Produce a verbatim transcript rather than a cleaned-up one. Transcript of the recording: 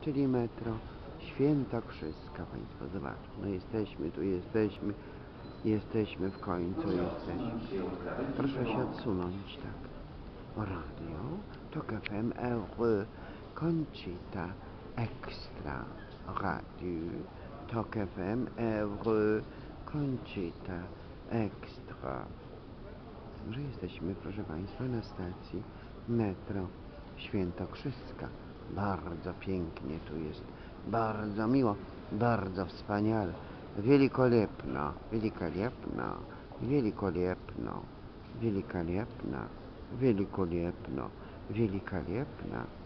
czyli metro Świętokrzyska. Państwo zobaczą, no jesteśmy, tu jesteśmy, jesteśmy w końcu, jesteśmy. Proszę się odsunąć, tak. Radio, Tok F M, R, Conchita, Extra, Radio, Tok F M, R, Conchita, Extra. Że jesteśmy, proszę Państwa, na stacji metro Świętokrzyska. Bardzo pięknie tu jest, bardzo miło, bardzo wspaniale, wielkolepno, wielkolepno, wielkolepno, wielkolepno, wielkolepno, wielkolepno.